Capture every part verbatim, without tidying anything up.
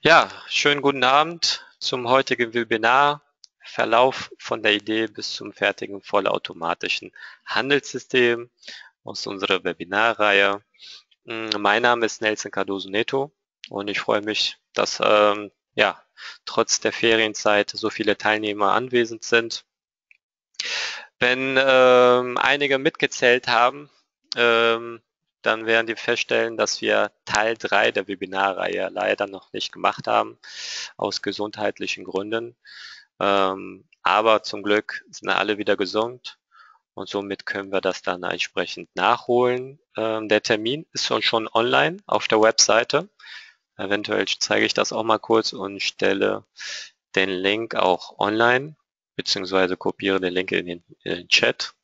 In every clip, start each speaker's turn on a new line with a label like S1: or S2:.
S1: Ja, schönen guten Abend zum heutigen Webinar. Verlauf von der Idee bis zum fertigen vollautomatischen Handelssystem aus unserer Webinarreihe. Mm, Mein Name ist Nelson Cardoso Neto und ich freue mich, dass ähm, ja, trotz der Ferienzeit so viele Teilnehmer anwesend sind. Wenn ähm, einige mitgezählt haben, ähm, dann werden die feststellen, dass wir Teil drei der Webinarreihe leider noch nicht gemacht haben, aus gesundheitlichen Gründen. Ähm, aber zum Glück sind alle wieder gesund und somit können wir das dann entsprechend nachholen. Ähm, der Termin ist schon online auf der Webseite. Eventuell zeige ich das auch mal kurz und stelle den Link auch online, beziehungsweise kopiere den Link in den, in den Chat.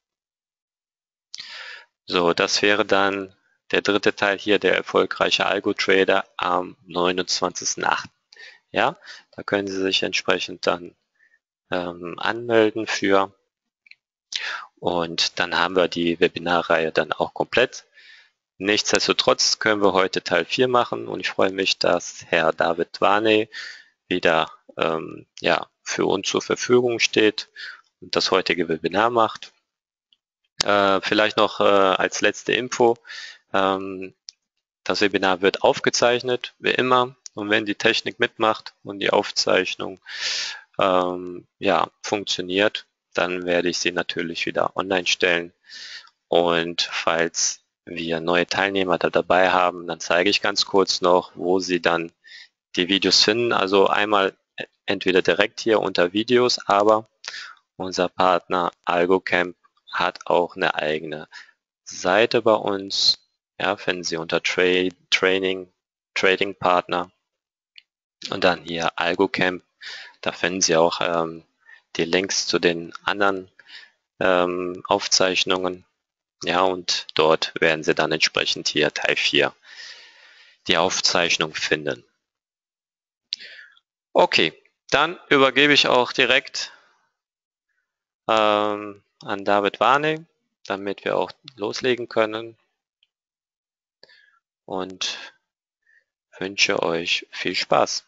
S1: So, das wäre dann der dritte Teil hier, der erfolgreiche Algo-Trader am neunundzwanzigsten achten Ja, da können Sie sich entsprechend dann ähm, anmelden für. Und dann haben wir die Webinarreihe dann auch komplett. Nichtsdestotrotz können wir heute Teil vier machen und ich freue mich, dass Herr David Warney wieder ähm, ja, für uns zur Verfügung steht und das heutige Webinar macht. Äh, vielleicht noch äh, als letzte Info. Ähm, das Webinar wird aufgezeichnet, wie immer. Und wenn die Technik mitmacht und die Aufzeichnung ähm, ja, funktioniert, dann werde ich sie natürlich wieder online stellen. Und falls wir neue Teilnehmer da dabei haben, dann zeige ich ganz kurz noch, wo sie dann die Videos finden. Also einmal entweder direkt hier unter Videos, aber unser Partner AlgoCamp hat auch eine eigene Seite bei uns. Ja, finden Sie unter Trade, Training, Trading Partner und dann hier AlgoCamp. Da finden Sie auch ähm, die Links zu den anderen ähm, Aufzeichnungen. Ja, und dort werden Sie dann entsprechend hier Teil vier die Aufzeichnung finden. Okay, dann übergebe ich auch direkt ähm, an David Warney, damit wir auch loslegen können und wünsche euch viel Spaß.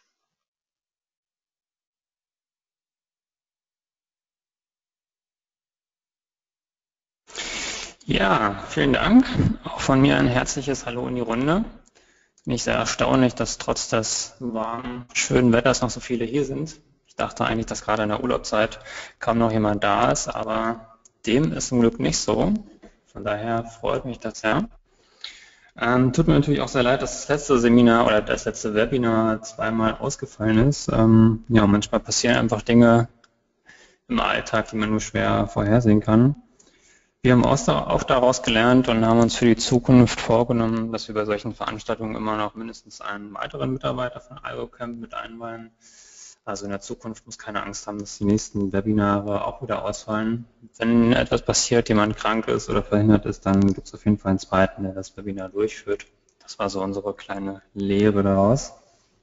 S2: Ja, vielen Dank. Auch von mir ein herzliches Hallo in die Runde. Bin ich sehr erstaunlich, dass trotz des warmen, schönen Wetters noch so viele hier sind. Ich dachte eigentlich, dass gerade in der Urlaubszeit kaum noch jemand da ist, aber dem ist zum Glück nicht so. Von daher freut mich das sehr. Ähm, tut mir natürlich auch sehr leid, dass das letzte Seminar oder das letzte Webinar zweimal ausgefallen ist. Ähm, ja, manchmal passieren einfach Dinge im Alltag, die man nur schwer vorhersehen kann. Wir haben auch daraus gelernt und haben uns für die Zukunft vorgenommen, dass wir bei solchen Veranstaltungen immer noch mindestens einen weiteren Mitarbeiter von AlgoCamp mit einweihen. Also in der Zukunft muss keine Angst haben, dass die nächsten Webinare auch wieder ausfallen. Wenn etwas passiert, jemand krank ist oder verhindert ist, dann gibt es auf jeden Fall einen zweiten, der das Webinar durchführt. Das war so unsere kleine Lehre daraus.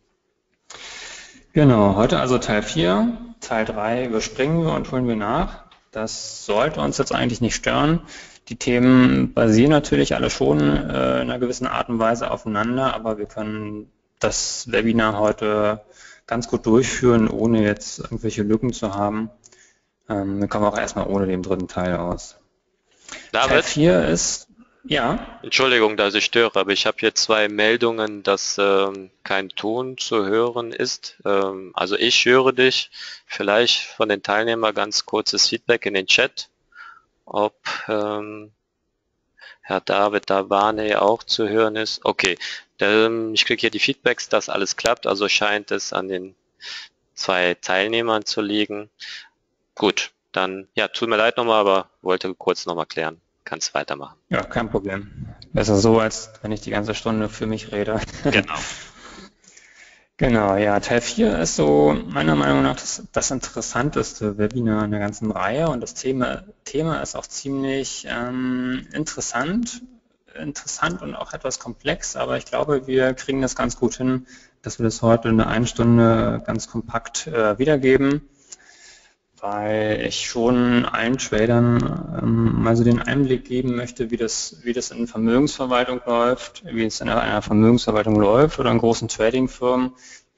S2: Genau, heute also Teil vier. Teil drei überspringen wir und holen wir nach. Das sollte uns jetzt eigentlich nicht stören. Die Themen basieren natürlich alle schon äh, in einer gewissen Art und Weise aufeinander, aber wir können das Webinar heute ganz gut durchführen, ohne jetzt irgendwelche Lücken zu haben. Ähm, wir kommen auch erstmal ohne den dritten Teil aus.
S1: David?
S2: Teil vier ist, ja.
S1: Entschuldigung, dass ich störe, aber ich habe hier zwei Meldungen, dass ähm, kein Ton zu hören ist. Ähm, also ich höre dich. Vielleicht von den Teilnehmern ganz kurzes Feedback in den Chat, ob ähm, Herr David Dabane auch zu hören ist. Okay, ähm, ich kriege hier die Feedbacks, dass alles klappt. Also scheint es an den zwei Teilnehmern zu liegen. Gut, dann, ja, tut mir leid nochmal, aber wollte kurz nochmal klären. Kannst weitermachen.
S2: Ja, kein Problem. Besser so, als wenn ich die ganze Stunde für mich rede.
S1: Genau.
S2: Genau, ja, Teil vier ist so meiner Meinung nach das, das interessanteste Webinar in der ganzen Reihe und das Thema, Thema ist auch ziemlich ähm, interessant, interessant und auch etwas komplex, aber ich glaube, wir kriegen das ganz gut hin, dass wir das heute in der einen Stunde ganz kompakt äh, wiedergeben, weil ich schon allen Tradern ähm, mal so den Einblick geben möchte, wie das, wie das in Vermögensverwaltung läuft, wie es in einer Vermögensverwaltung läuft oder in großen Tradingfirmen,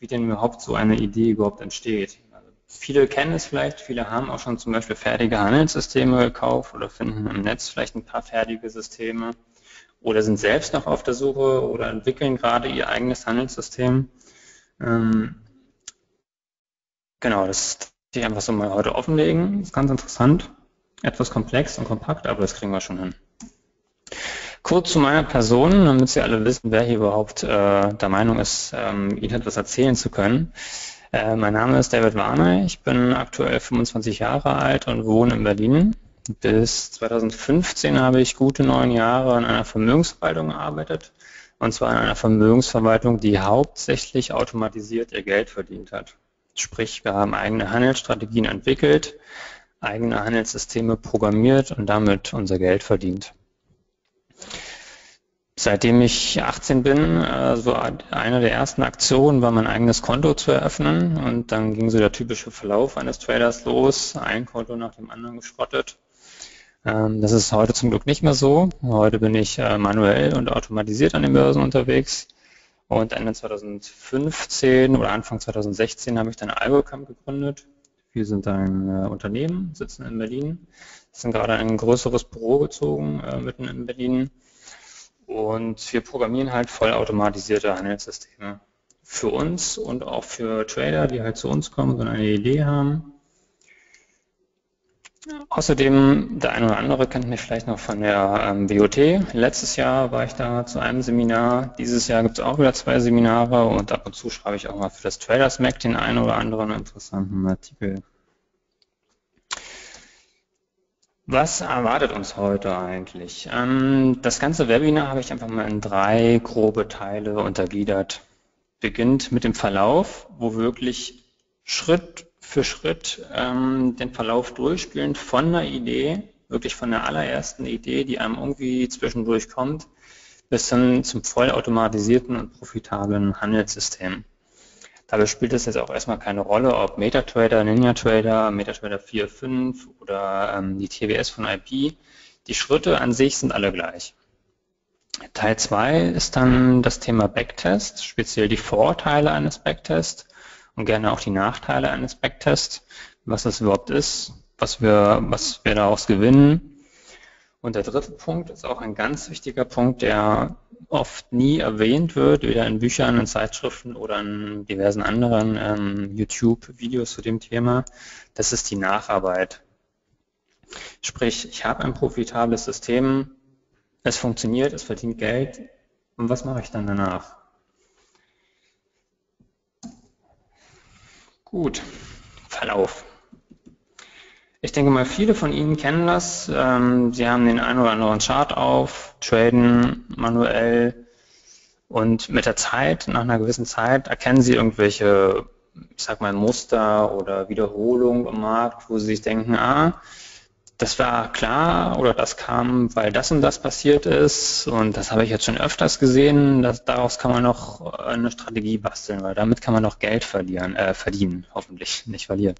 S2: wie denn überhaupt so eine Idee überhaupt entsteht. Also viele kennen es vielleicht, viele haben auch schon zum Beispiel fertige Handelssysteme gekauft oder finden im Netz vielleicht ein paar fertige Systeme oder sind selbst noch auf der Suche oder entwickeln gerade ihr eigenes Handelssystem. Ähm, genau, das möchte ich einfach so mal heute offenlegen. Das ist ganz interessant, etwas komplex und kompakt, aber das kriegen wir schon hin. Kurz zu meiner Person, damit Sie alle wissen, wer hier überhaupt äh, der Meinung ist, ähm, Ihnen etwas erzählen zu können. Äh, mein Name ist David Warner, ich bin aktuell fünfundzwanzig Jahre alt und wohne in Berlin. Bis zweitausendfünfzehn habe ich gute neun Jahre in einer Vermögensverwaltung gearbeitet, und zwar in einer Vermögensverwaltung, die hauptsächlich automatisiert ihr Geld verdient hat. Sprich, wir haben eigene Handelsstrategien entwickelt, eigene Handelssysteme programmiert und damit unser Geld verdient. Seitdem ich achtzehn bin, so eine der ersten Aktionen war, mein eigenes Konto zu eröffnen, und dann ging so der typische Verlauf eines Traders los, ein Konto nach dem anderen geschrottet. Das ist heute zum Glück nicht mehr so. Heute bin ich manuell und automatisiert an den Börsen unterwegs, und Ende zweitausendfünfzehn oder Anfang zweitausendsechzehn habe ich dann Algocamp gegründet. Wir sind ein Unternehmen, sitzen in Berlin, sind gerade in ein größeres Büro gezogen, mitten in Berlin. Und wir programmieren halt vollautomatisierte Handelssysteme für uns und auch für Trader, die halt zu uns kommen und eine Idee haben. Außerdem, der eine oder andere kennt mich vielleicht noch von der ähm, W O T. Letztes Jahr war ich da zu einem Seminar. Dieses Jahr gibt es auch wieder zwei Seminare, und ab und zu schreibe ich auch mal für das Traders Mag den einen oder anderen interessanten Artikel. Was erwartet uns heute eigentlich? Das ganze Webinar habe ich einfach mal in drei grobe Teile untergliedert. Beginnt mit dem Verlauf, wo wirklich Schritt für Schritt ähm, den Verlauf durchspielen von der Idee, wirklich von der allerersten Idee, die einem irgendwie zwischendurch kommt, bis hin zum vollautomatisierten und profitablen Handelssystem. Dabei spielt es jetzt auch erstmal keine Rolle, ob MetaTrader, NinjaTrader, MetaTrader vier Punkt fünf oder ähm, die T W S von I P. Die Schritte an sich sind alle gleich. Teil zwei ist dann das Thema Backtest, speziell die Vorteile eines Backtests und gerne auch die Nachteile eines Backtests, was das überhaupt ist, was wir, was wir daraus gewinnen. Und der dritte Punkt ist auch ein ganz wichtiger Punkt, der oft nie erwähnt wird, weder in Büchern, in Zeitschriften oder in diversen anderen ähm, YouTube-Videos zu dem Thema. Das ist die Nacharbeit. Sprich, ich habe ein profitables System, es funktioniert, es verdient Geld, und was mache ich dann danach? Gut, Verlauf. Ich denke mal, viele von Ihnen kennen das. Sie haben den einen oder anderen Chart auf, traden manuell, und mit der Zeit, nach einer gewissen Zeit, erkennen Sie irgendwelche, ich sag mal, Muster oder Wiederholungen im Markt, wo Sie sich denken, ah, das war klar oder das kam, weil das und das passiert ist, und das habe ich jetzt schon öfters gesehen. Das, daraus kann man noch eine Strategie basteln, weil damit kann man noch Geld verlieren, äh, verdienen, hoffentlich, nicht verlieren.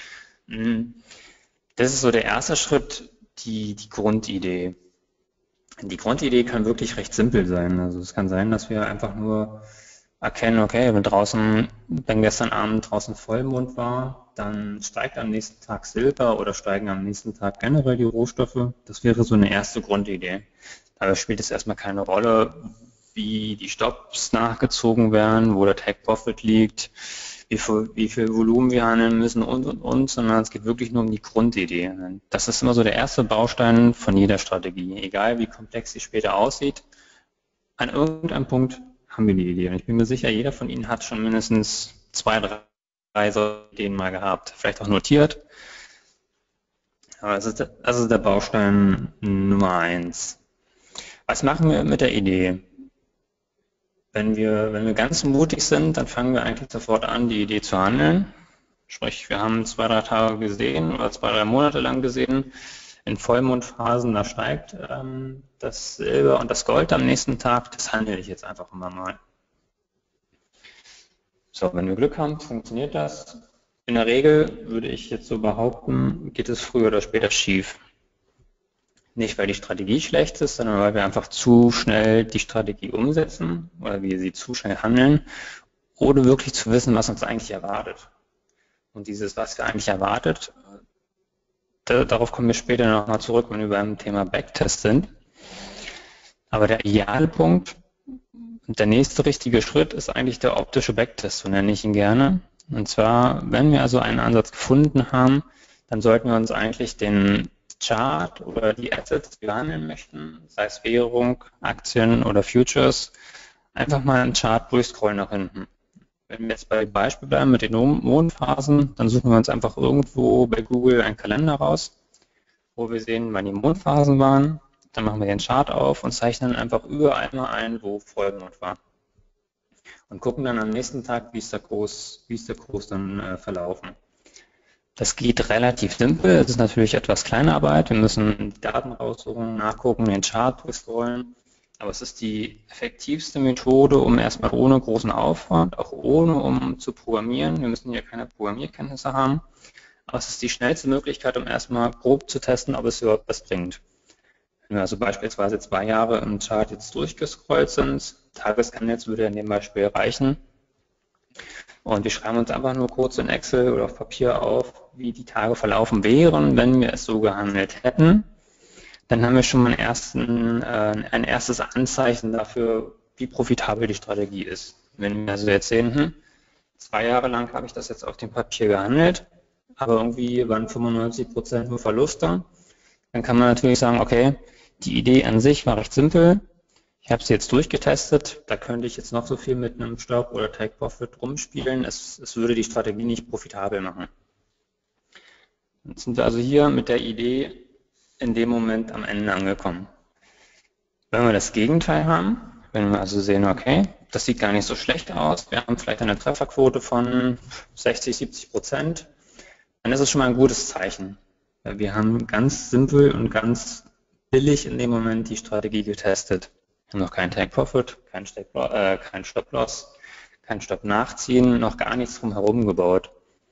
S2: Das ist so der erste Schritt, die, die Grundidee. Die Grundidee kann wirklich recht simpel sein. Also es kann sein, dass wir einfach nur erkennen, okay, wenn draußen, wenn gestern Abend draußen Vollmond war, dann steigt am nächsten Tag Silber oder steigen am nächsten Tag generell die Rohstoffe. Das wäre so eine erste Grundidee. Dabei spielt es erstmal keine Rolle, wie die Stops nachgezogen werden, wo der Take Profit liegt, wie viel, wie viel Volumen wir handeln müssen und, und, und, sondern es geht wirklich nur um die Grundidee. Das ist immer so der erste Baustein von jeder Strategie. Egal wie komplex sie später aussieht, an irgendeinem Punkt haben wir die Idee. Und ich bin mir sicher, jeder von Ihnen hat schon mindestens zwei, drei solche Ideen mal gehabt, vielleicht auch notiert. Aber das ist der, das ist der Baustein Nummer eins. Was machen wir mit der Idee? Wenn wir, wenn wir ganz mutig sind, dann fangen wir eigentlich sofort an, die Idee zu handeln. Sprich, wir haben zwei, drei Tage gesehen oder zwei, drei Monate lang gesehen, in Vollmondphasen, da steigt ähm, das Silber und das Gold am nächsten Tag, das handle ich jetzt einfach immer mal. So, wenn wir Glück haben, funktioniert das. In der Regel würde ich jetzt so behaupten, geht es früher oder später schief. Nicht, weil die Strategie schlecht ist, sondern weil wir einfach zu schnell die Strategie umsetzen oder wir sie zu schnell handeln, ohne wirklich zu wissen, was uns eigentlich erwartet. Und dieses, was wir eigentlich erwartet, da, darauf kommen wir später nochmal zurück, wenn wir beim Thema Backtest sind. Aber der Idealpunkt, der nächste richtige Schritt ist eigentlich der optische Backtest, so nenne ich ihn gerne. Und zwar, wenn wir also einen Ansatz gefunden haben, dann sollten wir uns eigentlich den Chart oder die Assets, die wir handeln möchten, sei es Währung, Aktien oder Futures, einfach mal einen Chart durchscrollen nach hinten. Wenn wir jetzt bei dem Beispiel bleiben mit den Mondphasen, dann suchen wir uns einfach irgendwo bei Google einen Kalender raus, wo wir sehen, wann die Mondphasen waren. Dann machen wir den Chart auf und zeichnen einfach überall mal ein, wo Vollmond war. Und gucken dann am nächsten Tag, wie ist der Kurs, wie ist der Kurs dann äh, verlaufen. Das geht relativ simpel. Es ist natürlich etwas Kleinarbeit. Wir müssen die Daten raussuchen, nachgucken, den Chart durchscrollen. Aber es ist die effektivste Methode, um erstmal ohne großen Aufwand, auch ohne um zu programmieren. Wir müssen hier keine Programmierkenntnisse haben. Aber es ist die schnellste Möglichkeit, um erstmal grob zu testen, ob es überhaupt was bringt. Wenn wir also beispielsweise zwei Jahre im Chart jetzt durchgescrollt sind, Tagescandles würde in dem Beispiel reichen. Und wir schreiben uns einfach nur kurz in Excel oder auf Papier auf, wie die Tage verlaufen wären, wenn wir es so gehandelt hätten. Dann haben wir schon mal einen ersten, äh, ein erstes Anzeichen dafür, wie profitabel die Strategie ist. Wenn wir also jetzt sehen, hm, zwei Jahre lang habe ich das jetzt auf dem Papier gehandelt, aber irgendwie waren fünfundneunzig Prozent nur Verluste, dann kann man natürlich sagen, okay, die Idee an sich war recht simpel. Ich habe sie jetzt durchgetestet, da könnte ich jetzt noch so viel mit einem Stop oder Take Profit rumspielen, es, es würde die Strategie nicht profitabel machen. Jetzt sind wir also hier mit der Idee in dem Moment am Ende angekommen. Wenn wir das Gegenteil haben, wenn wir also sehen, okay, das sieht gar nicht so schlecht aus, wir haben vielleicht eine Trefferquote von sechzig, siebzig Prozent, dann ist es schon mal ein gutes Zeichen. Weil wir haben ganz simpel und ganz billig in dem Moment die Strategie getestet. Wir haben noch keinen Take Profit, keinen äh, kein Stop Loss, keinen Stop nachziehen, noch gar nichts drumherum gebaut.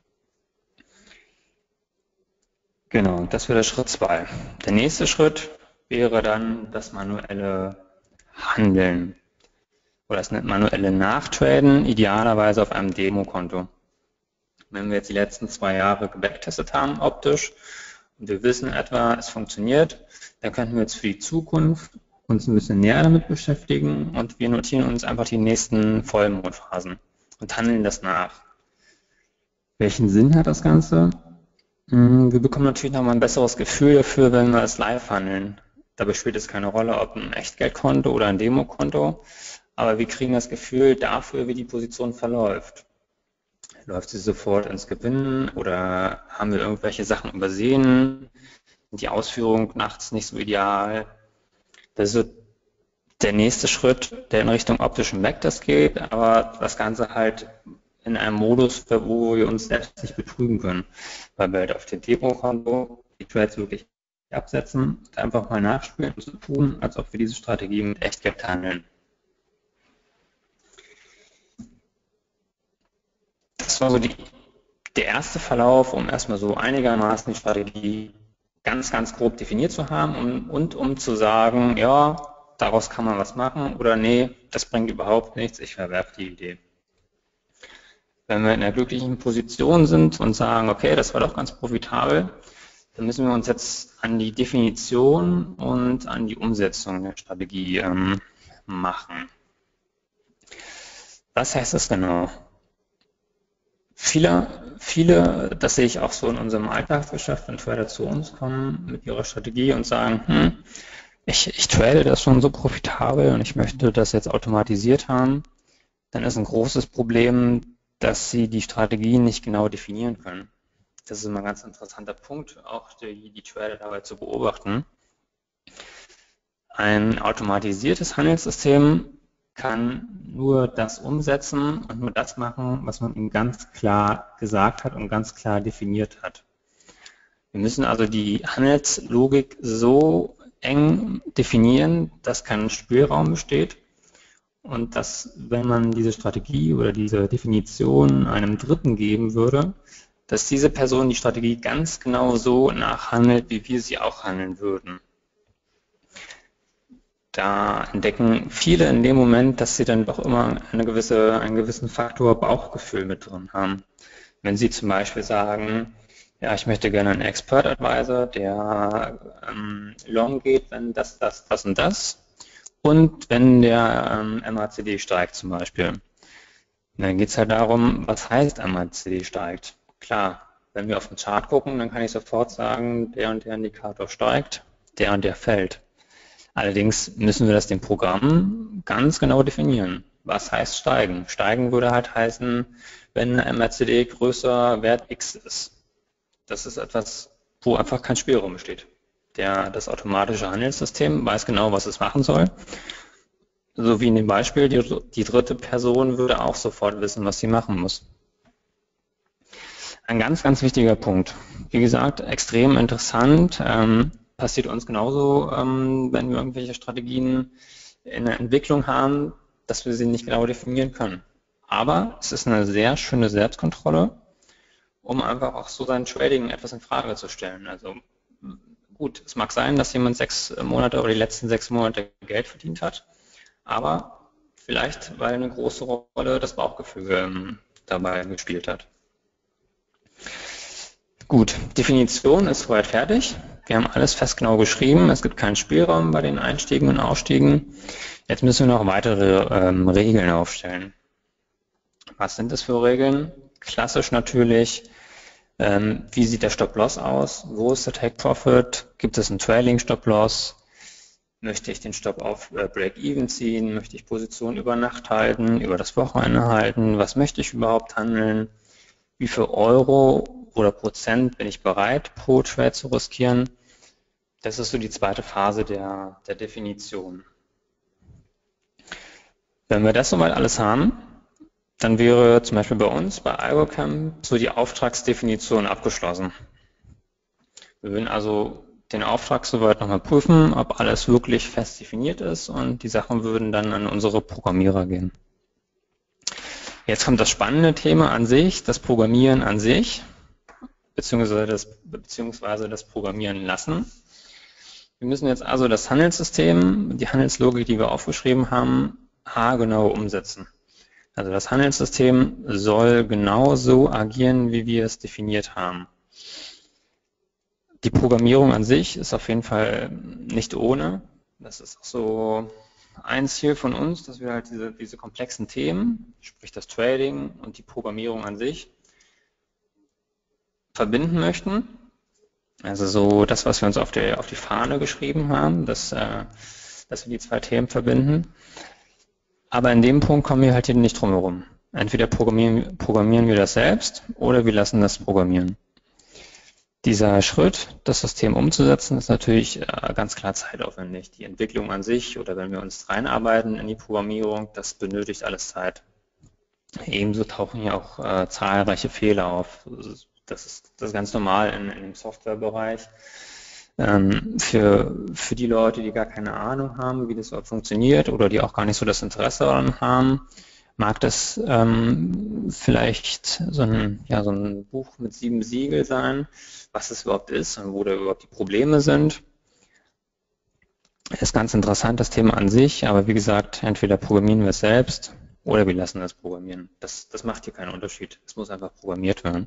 S2: Genau, das wäre der Schritt zwei. Der nächste Schritt wäre dann das manuelle Handeln oder das manuelle Nachtraden, idealerweise auf einem Demokonto. Wenn wir jetzt die letzten zwei Jahre gebacktestet haben optisch und wir wissen etwa, es funktioniert, dann könnten wir jetzt für die Zukunft uns ein bisschen näher damit beschäftigen und wir notieren uns einfach die nächsten Vollmondphasen und handeln das nach. Welchen Sinn hat das Ganze? Wir bekommen natürlich nochmal ein besseres Gefühl dafür, wenn wir es live handeln. Dabei spielt es keine Rolle, ob ein Echtgeldkonto oder ein Demokonto, aber wir kriegen das Gefühl dafür, wie die Position verläuft. Läuft sie sofort ins Gewinnen oder haben wir irgendwelche Sachen übersehen? Sind die Ausführungen nachts nicht so ideal? Das ist der nächste Schritt, der in Richtung optischen Backtest geht, aber das Ganze halt in einem Modus, wo wir uns selbst nicht betrügen können, weil wir halt auf dem Demokonto die Trades wirklich absetzen und einfach mal nachspielen und so tun, als ob wir diese Strategie mit Echtgeld handeln. Das war so die, der erste Verlauf, um erstmal so einigermaßen die Strategie ganz, ganz grob definiert zu haben und, und um zu sagen, ja, daraus kann man was machen oder nee, das bringt überhaupt nichts, ich verwerfe die Idee. Wenn wir in einer glücklichen Position sind und sagen, okay, das war doch ganz profitabel, dann müssen wir uns jetzt an die Definition und an die Umsetzung der Strategie ähm, machen. Was heißt das genau? Viele, viele, das sehe ich auch so in unserem Alltagsgeschäft, wenn Trader zu uns kommen mit ihrer Strategie und sagen, hm, ich, ich trade das schon so profitabel und ich möchte das jetzt automatisiert haben, dann ist ein großes Problem, dass sie die Strategie nicht genau definieren können. Das ist immer ein ganz interessanter Punkt, auch die, die Trader dabei zu beobachten. Ein automatisiertes Handelssystem kann nur das umsetzen und nur das machen, was man ihm ganz klar gesagt hat und ganz klar definiert hat. Wir müssen also die Handelslogik so eng definieren, dass kein Spielraum besteht und dass, wenn man diese Strategie oder diese Definition einem Dritten geben würde, dass diese Person die Strategie ganz genau so nachhandelt, wie wir sie auch handeln würden. da entdecken viele in dem Moment, dass sie dann doch immer eine gewisse, einen gewissen Faktor Bauchgefühl mit drin haben. Wenn sie zum Beispiel sagen, ja, ich möchte gerne einen Expert Advisor, der ähm, long geht, wenn das, das, das und das und wenn der ähm, M A C D steigt zum Beispiel. Dann geht es halt darum, was heißt M A C D steigt. Klar, wenn wir auf den Chart gucken, dann kann ich sofort sagen, der und der Indikator steigt, der und der fällt. Allerdings müssen wir das dem Programm ganz genau definieren. Was heißt steigen? Steigen würde halt heißen, wenn M A C D größer Wert X ist. Das ist etwas, wo einfach kein Spielraum besteht. Der, das automatische Handelssystem weiß genau, was es machen soll. So wie in dem Beispiel, die, die dritte Person würde auch sofort wissen, was sie machen muss. Ein ganz, ganz wichtiger Punkt. Wie gesagt, extrem interessant. Ähm, passiert uns genauso, ähm, wenn wir irgendwelche Strategien in der Entwicklung haben, dass wir sie nicht genau definieren können. Aber es ist eine sehr schöne Selbstkontrolle, um einfach auch so sein Trading etwas in Frage zu stellen. Also gut, es mag sein, dass jemand sechs Monate oder die letzten sechs Monate Geld verdient hat, aber vielleicht, weil eine große Rolle das Bauchgefühl ähm, dabei gespielt hat. Gut, Definition ist soweit fertig. Wir haben alles fest genau geschrieben. Es gibt keinen Spielraum bei den Einstiegen und Ausstiegen. Jetzt müssen wir noch weitere ähm, Regeln aufstellen. Was sind das für Regeln? Klassisch natürlich, ähm, wie sieht der Stop-Loss aus? Wo ist der Take-Profit? Gibt es einen Trailing-Stop-Loss? Möchte ich den Stop auf äh, Break-Even ziehen? Möchte ich Positionen über Nacht halten, über das Wochenende halten? Was möchte ich überhaupt handeln? Wie viel Euro oder Prozent bin ich bereit, pro Trade zu riskieren? Das ist so die zweite Phase der, der Definition. Wenn wir das soweit alles haben, dann wäre zum Beispiel bei uns, bei AlgoCamp, so die Auftragsdefinition abgeschlossen. Wir würden also den Auftrag soweit nochmal prüfen, ob alles wirklich fest definiert ist, und die Sachen würden dann an unsere Programmierer gehen. Jetzt kommt das spannende Thema an sich, das Programmieren an sich, beziehungsweise das, beziehungsweise das Programmieren lassen. Wir müssen jetzt also das Handelssystem, die Handelslogik, die wir aufgeschrieben haben, haargenau umsetzen. Also das Handelssystem soll genau so agieren, wie wir es definiert haben. Die Programmierung an sich ist auf jeden Fall nicht ohne. Das ist auch so ein Ziel von uns, dass wir halt diese, diese komplexen Themen, sprich das Trading und die Programmierung an sich, verbinden möchten. Also so das, was wir uns auf die, auf die Fahne geschrieben haben, dass, äh, dass wir die zwei Themen verbinden. Aber in dem Punkt kommen wir halt hier nicht drum herum. Entweder programmieren, programmieren wir das selbst oder wir lassen das programmieren. Dieser Schritt, das System umzusetzen, ist natürlich äh, ganz klar zeitaufwendig. Die Entwicklung an sich oder wenn wir uns reinarbeiten in die Programmierung, das benötigt alles Zeit. Ebenso tauchen hier auch äh, zahlreiche Fehler auf. Das ist, das ist ganz normal in, in dem Softwarebereich. Ähm, für, für die Leute, die gar keine Ahnung haben, wie das überhaupt funktioniert oder die auch gar nicht so das Interesse daran haben, mag das ähm, vielleicht so ein, ja, so ein Buch mit sieben Siegel sein, was es überhaupt ist und wo da überhaupt die Probleme sind. Ist ganz interessant, das Thema an sich, aber wie gesagt, entweder programmieren wir es selbst oder wir lassen das programmieren. Das, das macht hier keinen Unterschied. Es muss einfach programmiert werden.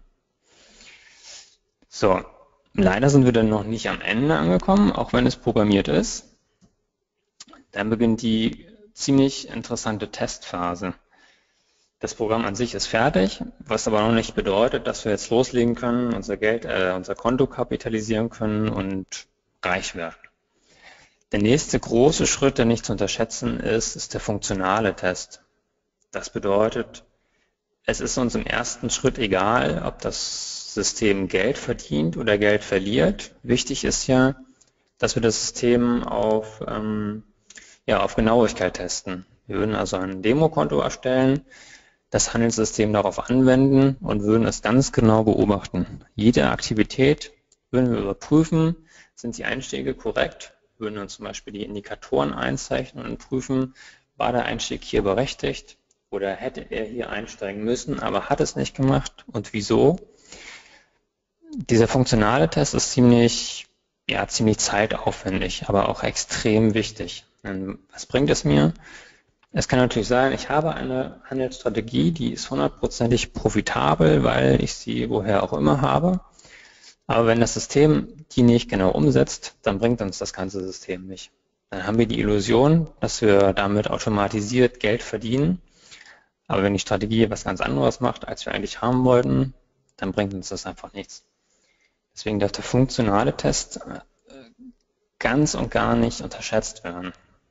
S2: So, leider sind wir dann noch nicht am Ende angekommen, auch wenn es programmiert ist. Dann beginnt die ziemlich interessante Testphase. Das Programm an sich ist fertig, was aber noch nicht bedeutet, dass wir jetzt loslegen können, unser Geld, äh, unser Konto kapitalisieren können und reich werden. Der nächste große Schritt, der nicht zu unterschätzen ist, ist der funktionale Test. Das bedeutet, es ist uns im ersten Schritt egal, ob das System Geld verdient oder Geld verliert. Wichtig ist ja, dass wir das System auf, ähm, ja, auf Genauigkeit testen. Wir würden also ein Demokonto erstellen, das Handelssystem darauf anwenden und würden es ganz genau beobachten. Jede Aktivität würden wir überprüfen, sind die Einstiege korrekt, würden uns zum Beispiel die Indikatoren einzeichnen und prüfen, war der Einstieg hier berechtigt oder hätte er hier einsteigen müssen, aber hat es nicht gemacht und wieso. Dieser funktionale Test ist ziemlich, ja, ziemlich zeitaufwendig, aber auch extrem wichtig. Was bringt es mir? Es kann natürlich sein, ich habe eine Handelsstrategie, die ist hundertprozentig profitabel, weil ich sie woher auch immer habe. Aber wenn das System die nicht genau umsetzt, dann bringt uns das ganze System nicht. Dann haben wir die Illusion, dass wir damit automatisiert Geld verdienen. Aber wenn die Strategie was ganz anderes macht, als wir eigentlich haben wollten, dann bringt uns das einfach nichts. Deswegen darf der funktionale Test ganz und gar nicht unterschätzt werden.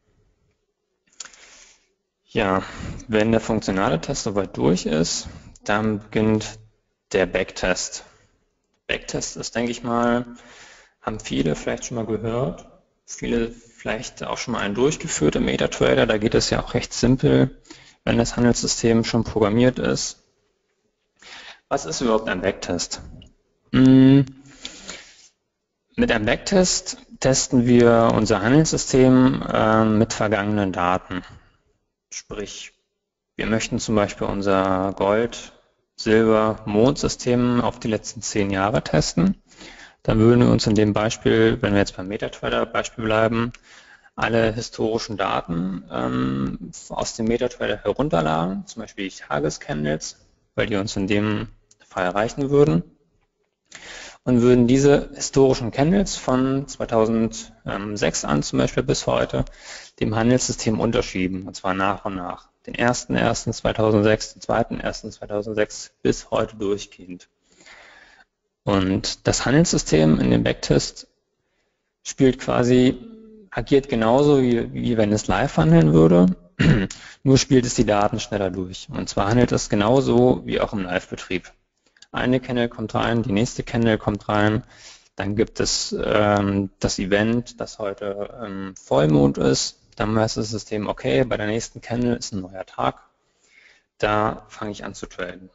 S2: Ja, wenn der funktionale Test soweit durch ist, dann beginnt der Backtest. Backtest ist, denke ich mal, haben viele vielleicht schon mal gehört, viele vielleicht auch schon mal einen durchgeführt im MetaTrader. Da geht es ja auch recht simpel, wenn das Handelssystem schon programmiert ist. Was ist überhaupt ein Backtest? Hm, mit einem Backtest testen wir unser Handelssystem äh, mit vergangenen Daten. Sprich, wir möchten zum Beispiel unser Gold, Silber, Mondsystem auf die letzten zehn Jahre testen. Dann würden wir uns in dem Beispiel, wenn wir jetzt beim MetaTrader-Beispiel bleiben, alle historischen Daten ähm, aus dem MetaTrader herunterladen, zum Beispiel die Tagescandles, weil die uns in dem Fall reichen würden. Und würden diese historischen Candles von zweitausendsechs an zum Beispiel bis heute dem Handelssystem unterschieben, und zwar nach und nach. Den ersten ersten zweitausendsechs, den zweiten ersten zweitausendsechs bis heute durchgehend. Und das Handelssystem in dem Backtest spielt quasi, agiert genauso wie, wie wenn es live handeln würde, nur spielt es die Daten schneller durch. Und zwar handelt es genauso wie auch im Live-Betrieb. Eine Candle kommt rein, die nächste Candle kommt rein, dann gibt es ähm, das Event, das heute ähm, Vollmond ist, dann weiß das System, okay, bei der nächsten Candle ist ein neuer Tag, da fange ich an zu traden.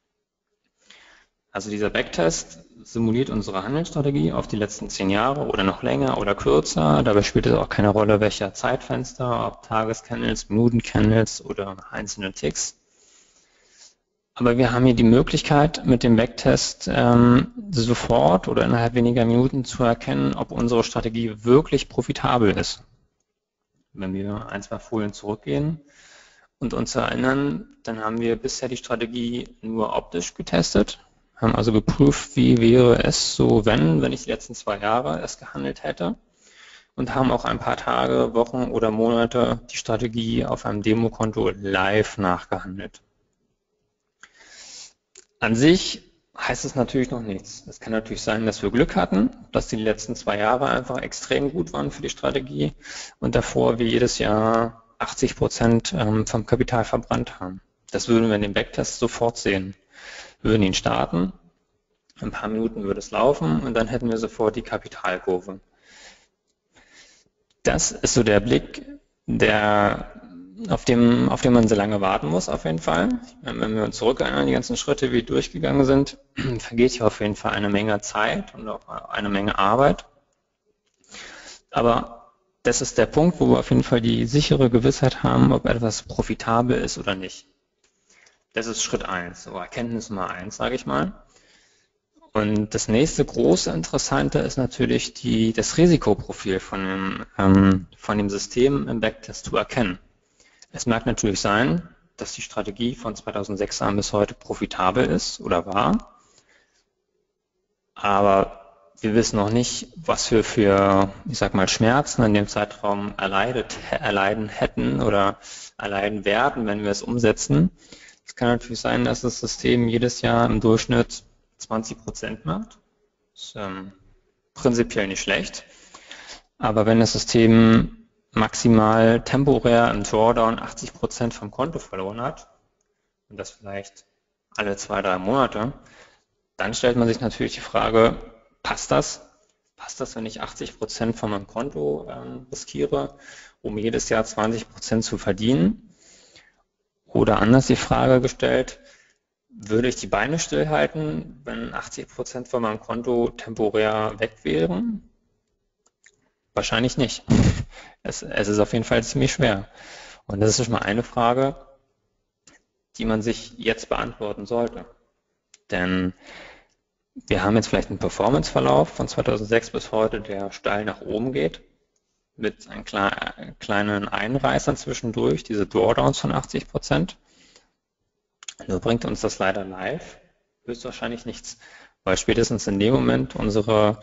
S2: Also dieser Backtest simuliert unsere Handelsstrategie auf die letzten zehn Jahre oder noch länger oder kürzer, dabei spielt es auch keine Rolle, welcher Zeitfenster, ob Tagescandles, Minutencandles oder einzelne Ticks. Aber wir haben hier die Möglichkeit, mit dem Backtest ähm, sofort oder innerhalb weniger Minuten zu erkennen, ob unsere Strategie wirklich profitabel ist. Wenn wir ein, zwei Folien zurückgehen und uns erinnern, dann haben wir bisher die Strategie nur optisch getestet, haben also geprüft, wie wäre es so, wenn, wenn ich die letzten zwei Jahre es gehandelt hätte, und haben auch ein paar Tage, Wochen oder Monate die Strategie auf einem Demokonto live nachgehandelt. An sich heißt es natürlich noch nichts. Es kann natürlich sein, dass wir Glück hatten, dass die letzten zwei Jahre einfach extrem gut waren für die Strategie und davor wir jedes Jahr achtzig Prozent vom Kapital verbrannt haben. Das würden wir in dem Backtest sofort sehen. Wir würden ihn starten, ein paar Minuten würde es laufen und dann hätten wir sofort die Kapitalkurve. Das ist so der Blick, der auf dem, auf dem man sehr lange warten muss, auf jeden Fall. Wenn wir uns zurückerinnern, die ganzen Schritte, wie durchgegangen sind, vergeht hier auf jeden Fall eine Menge Zeit und auch eine Menge Arbeit. Aber das ist der Punkt, wo wir auf jeden Fall die sichere Gewissheit haben, ob etwas profitabel ist oder nicht. Das ist Schritt eins, so Erkenntnis Nummer eins, sage ich mal. Und das nächste große Interessante ist natürlich die, das Risikoprofil von dem, ähm, von dem System im Backtest zu erkennen. Es mag natürlich sein, dass die Strategie von zweitausendsechs an bis heute profitabel ist oder war, aber wir wissen noch nicht, was wir für, ich sag mal, Schmerzen in dem Zeitraum erleidet, erleiden hätten oder erleiden werden, wenn wir es umsetzen. Es kann natürlich sein, dass das System jedes Jahr im Durchschnitt zwanzig Prozent macht. Das ist ähm, prinzipiell nicht schlecht, aber wenn das System maximal temporär im Drawdown achtzig Prozent vom Konto verloren hat und das vielleicht alle zwei, drei Monate, dann stellt man sich natürlich die Frage, passt das? Passt das, wenn ich achtzig Prozent von meinem Konto ähm, riskiere, um jedes Jahr zwanzig Prozent zu verdienen? Oder anders die Frage gestellt, würde ich die Beine stillhalten, wenn achtzig Prozent von meinem Konto temporär weg wären? Wahrscheinlich nicht. Es, es ist auf jeden Fall ziemlich schwer. Und das ist schon mal eine Frage, die man sich jetzt beantworten sollte. Denn wir haben jetzt vielleicht einen Performance-Verlauf von zweitausendsechs bis heute, der steil nach oben geht. mit einem kle kleinen Einreißern zwischendurch, diese Drawdowns von achtzig Prozent. Nur bringt uns das leider live höchstwahrscheinlich nichts, weil spätestens in dem Moment unsere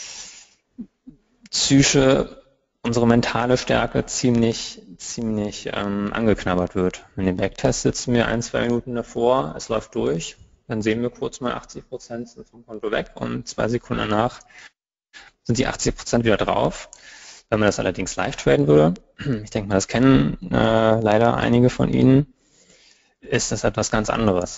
S2: Psyche, unsere mentale Stärke ziemlich, ziemlich ähm, angeknabbert wird. In dem Backtest sitzen wir ein, zwei Minuten davor, es läuft durch, dann sehen wir kurz mal achtzig Prozent sind vom Konto weg und zwei Sekunden danach sind die achtzig Prozent wieder drauf. Wenn man das allerdings live traden würde, ich denke mal, das kennen äh, leider einige von Ihnen, ist das etwas ganz anderes.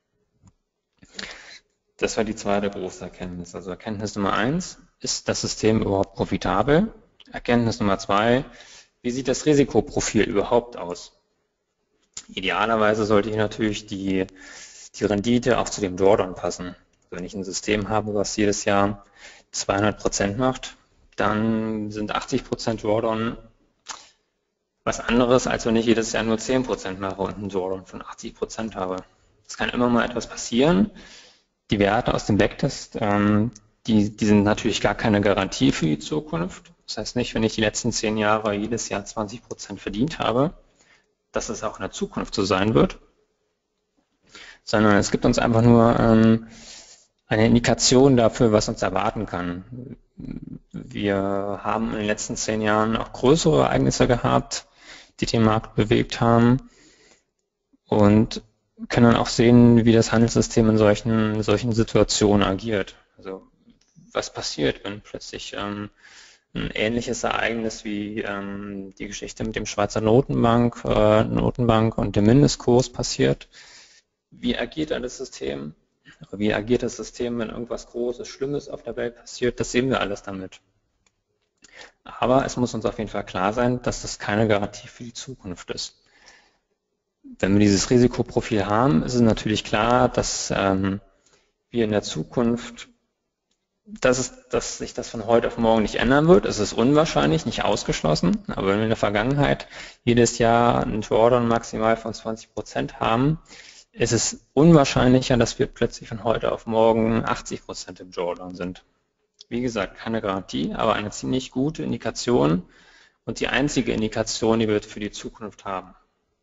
S2: Das war die zweite große Erkenntnis. Also Erkenntnis Nummer eins, ist das System überhaupt profitabel? Erkenntnis Nummer zwei, wie sieht das Risikoprofil überhaupt aus? Idealerweise sollte hier natürlich die, die Rendite auch zu dem Drawdown passen. Wenn ich ein System habe, was jedes Jahr zweihundert Prozent macht, dann sind achtzig Prozent Drawdown was anderes, als wenn ich jedes Jahr nur zehn Prozent mache und einen Drawdown von achtzig Prozent habe. Es kann immer mal etwas passieren. Die Werte aus dem Backtest, ähm, die, die sind natürlich gar keine Garantie für die Zukunft. Das heißt nicht, wenn ich die letzten zehn Jahre jedes Jahr zwanzig Prozent verdient habe, dass es auch in der Zukunft so sein wird, sondern es gibt uns einfach nur ähm, eine Indikation dafür, was uns erwarten kann. Wir haben in den letzten zehn Jahren auch größere Ereignisse gehabt, die den Markt bewegt haben und können dann auch sehen, wie das Handelssystem in solchen, solchen Situationen agiert. Also was passiert, wenn plötzlich ähm, ein ähnliches Ereignis wie ähm, die Geschichte mit dem Schweizer Notenbank, äh, Notenbank und dem Mindestkurs passiert. Wie agiert dann das System? Wie agiert das System, wenn irgendwas Großes, Schlimmes auf der Welt passiert? Das sehen wir alles damit. Aber es muss uns auf jeden Fall klar sein, dass das keine Garantie für die Zukunft ist. Wenn wir dieses Risikoprofil haben, ist es natürlich klar, dass ähm, wir in der Zukunft, dass, es, dass sich das von heute auf morgen nicht ändern wird. Es ist unwahrscheinlich, nicht ausgeschlossen. Aber wenn wir in der Vergangenheit jedes Jahr einen Drawdown maximal von zwanzig Prozent haben, ist es unwahrscheinlicher, dass wir plötzlich von heute auf morgen achtzig Prozent im Drawdown sind. Wie gesagt, keine Garantie, aber eine ziemlich gute Indikation und die einzige Indikation, die wir für die Zukunft haben.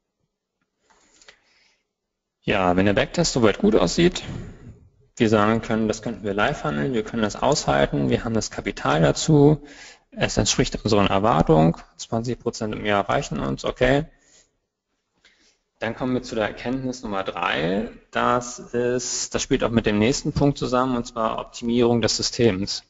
S2: Ja, wenn der Backtest soweit gut aussieht, wir sagen können, das könnten wir live handeln, wir können das aushalten, wir haben das Kapital dazu, es entspricht unseren Erwartungen, zwanzig Prozent im Jahr reichen uns, okay. Dann kommen wir zu der Erkenntnis Nummer drei, das ist, das spielt auch mit dem nächsten Punkt zusammen, und zwar Optimierung des Systems.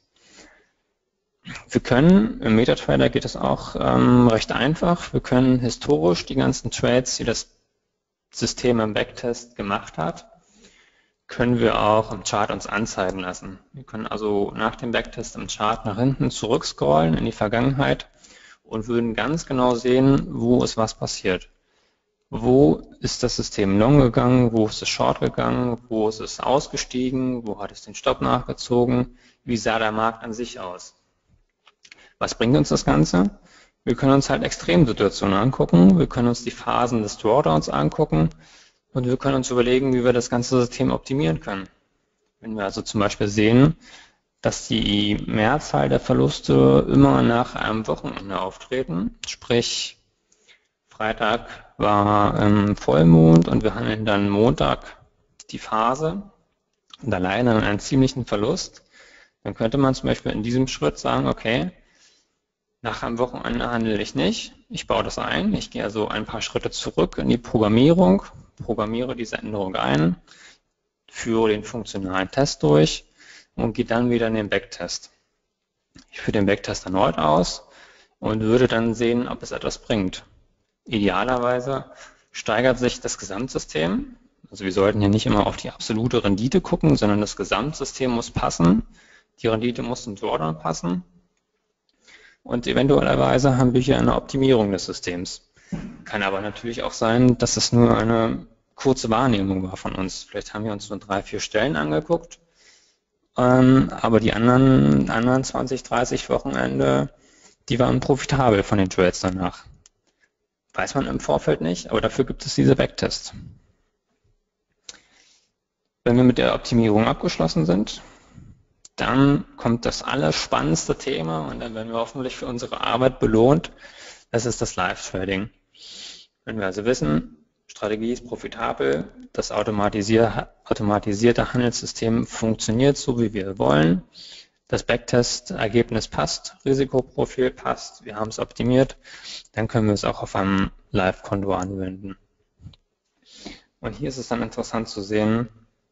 S2: Wir können, im MetaTrader geht es auch ähm, recht einfach, wir können historisch die ganzen Trades, die das System im Backtest gemacht hat, können wir auch im Chart uns anzeigen lassen. Wir können also nach dem Backtest im Chart nach hinten zurückscrollen in die Vergangenheit und würden ganz genau sehen, wo ist was passiert. Wo ist das System long gegangen, wo ist es short gegangen, wo ist es ausgestiegen, wo hat es den Stopp nachgezogen, wie sah der Markt an sich aus. Was bringt uns das Ganze? Wir können uns halt Extremsituationen angucken, wir können uns die Phasen des Drawdowns angucken und wir können uns überlegen, wie wir das ganze System optimieren können. Wenn wir also zum Beispiel sehen, dass die Mehrzahl der Verluste immer nach einem Wochenende auftreten, sprich Freitag war ähm, Vollmond und wir handeln dann Montag die Phase und alleine an einen ziemlichen Verlust, dann könnte man zum Beispiel in diesem Schritt sagen, okay, nach einem Wochenende handle ich nicht, ich baue das ein, ich gehe also ein paar Schritte zurück in die Programmierung, programmiere diese Änderung ein, führe den funktionalen Test durch und gehe dann wieder in den Backtest. Ich führe den Backtest erneut aus und würde dann sehen, ob es etwas bringt. Idealerweise steigert sich das Gesamtsystem, also wir sollten hier nicht immer auf die absolute Rendite gucken, sondern das Gesamtsystem muss passen, die Rendite muss zum Drawdown passen. Und eventuellerweise haben wir hier eine Optimierung des Systems. Kann aber natürlich auch sein, dass es nur eine kurze Wahrnehmung war von uns. Vielleicht haben wir uns nur drei, vier Stellen angeguckt, ähm, aber die anderen, anderen zwanzig, dreißig Wochenende, die waren profitabel von den Trades danach. Weiß man im Vorfeld nicht, aber dafür gibt es diese Backtests. Wenn wir mit der Optimierung abgeschlossen sind, Dann kommt das allerspannendste Thema und dann werden wir hoffentlich für unsere Arbeit belohnt. Das ist das Live-Trading. Wenn wir also wissen, Strategie ist profitabel, das automatisier automatisierte Handelssystem funktioniert so, wie wir wollen, das Backtest-Ergebnis passt, Risikoprofil passt, wir haben es optimiert, dann können wir es auch auf einem Live-Konto anwenden. Und hier ist es dann interessant zu sehen,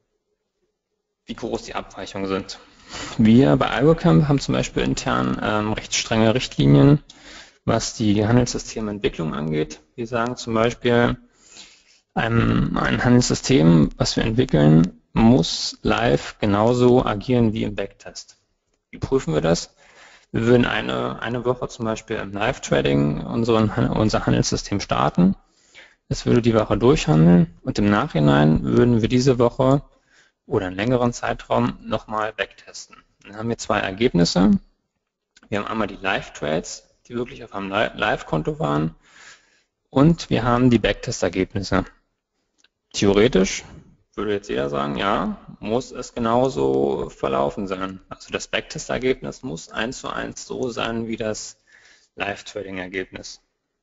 S2: wie groß die Abweichungen sind. Wir bei Algocamp haben zum Beispiel intern ähm, recht strenge Richtlinien, was die Handelssystementwicklung angeht. Wir sagen zum Beispiel, ein, ein Handelssystem, was wir entwickeln, muss live genauso agieren wie im Backtest. Wie prüfen wir das? Wir würden eine, eine Woche zum Beispiel im Live-Trading unseren, unser Handelssystem starten. Es würde die Woche durchhandeln und im Nachhinein würden wir diese Woche oder einen längeren Zeitraum nochmal backtesten. Dann haben wir zwei Ergebnisse. Wir haben einmal die Live-Trades, die wirklich auf einem Live-Konto waren, und wir haben die Backtest-Ergebnisse. Theoretisch würde jetzt jeder sagen, ja, muss es genauso verlaufen sein. Also das Backtest-Ergebnis muss eins zu eins so sein wie das Live-Trading-Ergebnis.